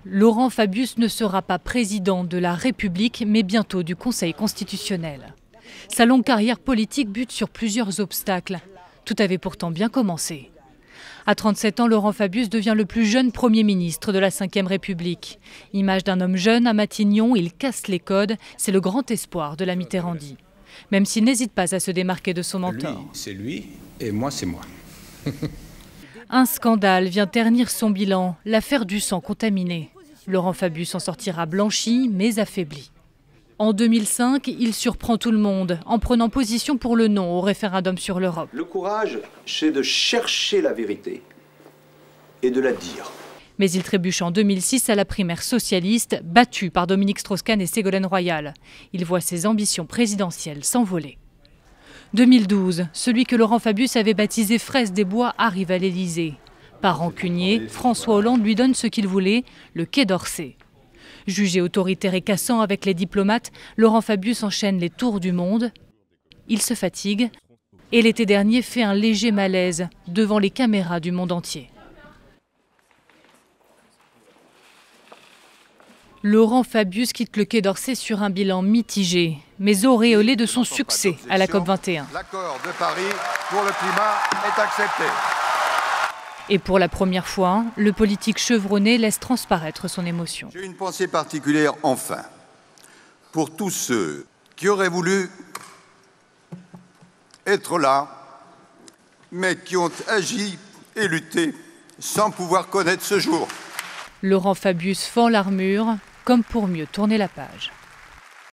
Laurent Fabius ne sera pas président de la République, mais bientôt du Conseil constitutionnel. Sa longue carrière politique bute sur plusieurs obstacles. Tout avait pourtant bien commencé. À 37 ans, Laurent Fabius devient le plus jeune Premier ministre de la Ve République. Image d'un homme jeune à Matignon, il casse les codes. C'est le grand espoir de la Mitterrandie. Même s'il n'hésite pas à se démarquer de son mentor. Lui, c'est lui et moi, c'est moi. Un scandale vient ternir son bilan, l'affaire du sang contaminé. Laurent Fabius en sortira blanchi, mais affaibli. En 2005, il surprend tout le monde en prenant position pour le non au référendum sur l'Europe. Le courage, c'est de chercher la vérité et de la dire. Mais il trébuche en 2006 à la primaire socialiste, battu par Dominique Strauss-Kahn et Ségolène Royal. Il voit ses ambitions présidentielles s'envoler. 2012, celui que Laurent Fabius avait baptisé Fraisse des Bois arrive à l'Élysée. Par rancunier, François Hollande lui donne ce qu'il voulait, le Quai d'Orsay. Jugé autoritaire et cassant avec les diplomates, Laurent Fabius enchaîne les tours du monde. Il se fatigue et l'été dernier fait un léger malaise devant les caméras du monde entier. Laurent Fabius quitte le Quai d'Orsay sur un bilan mitigé, mais auréolé de son succès à la COP21. L'accord de Paris pour le climat est accepté. Et pour la première fois, le politique chevronné laisse transparaître son émotion. J'ai une pensée particulière, enfin, pour tous ceux qui auraient voulu être là, mais qui ont agi et lutté sans pouvoir connaître ce jour. Laurent Fabius fend l'armure, comme pour mieux tourner la page.